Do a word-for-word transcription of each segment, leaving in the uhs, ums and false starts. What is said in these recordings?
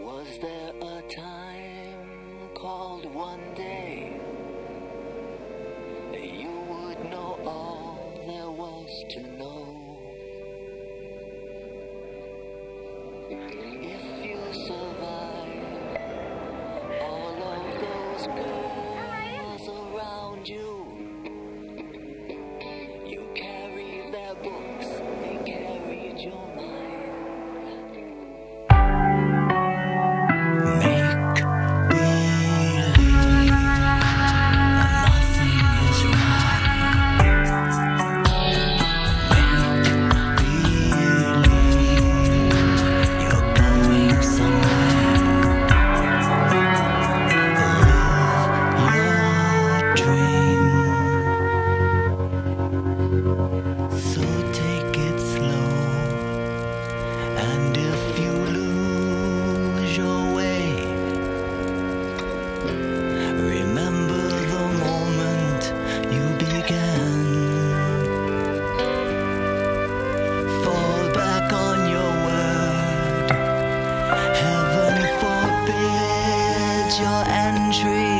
Was there a time called one day you would know all there was to know? If you survive all of those girls around you, you carry their books, they carried your mind. Your entry,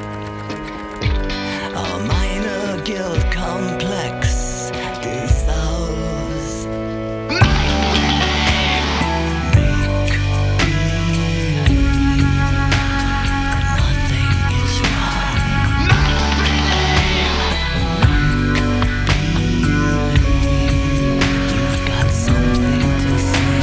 a minor guilt complex dissolves. Make believe nothing is wrong. Make believe you've got something to say.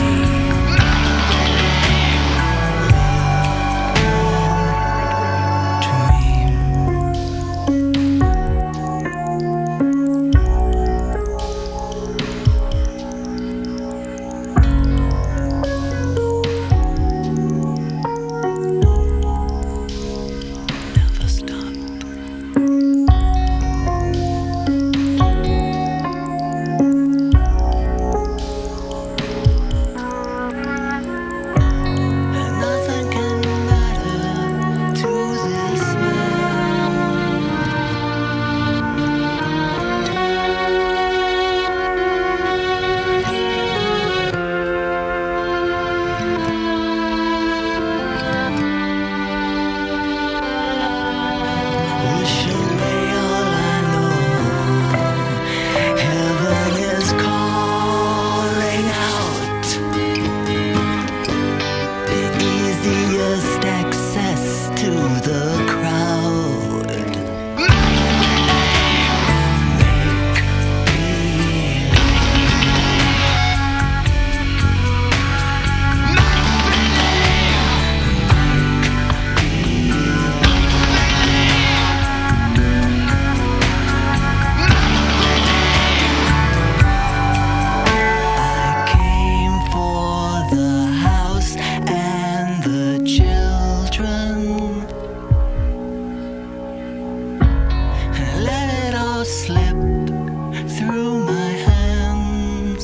Slip through my hands.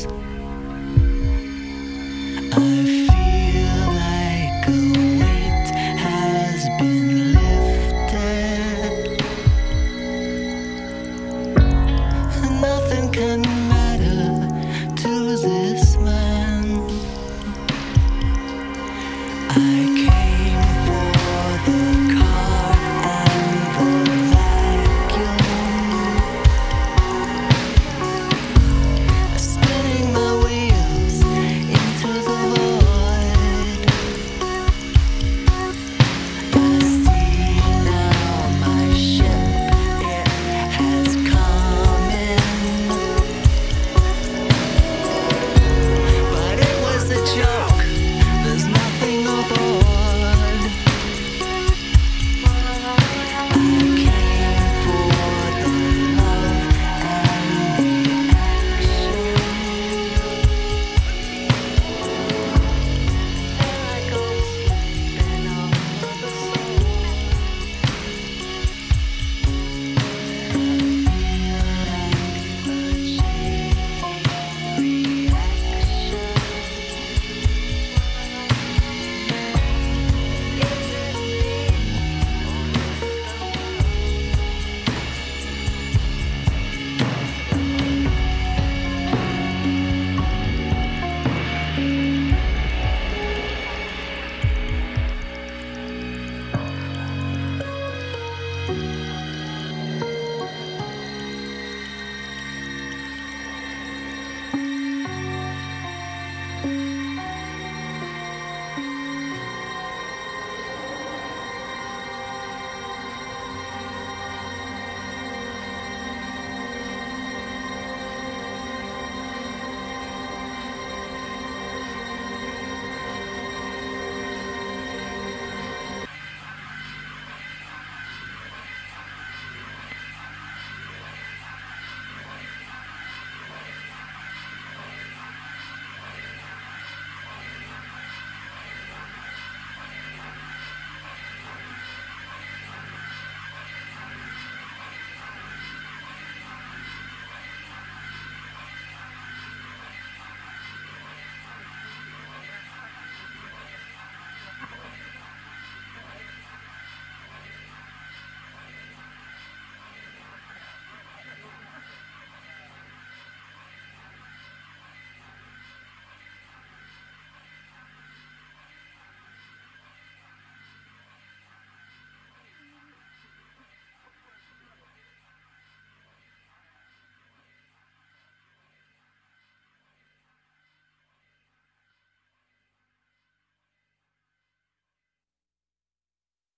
I feel like a weight has been lifted. Nothing can matter to this man. I can't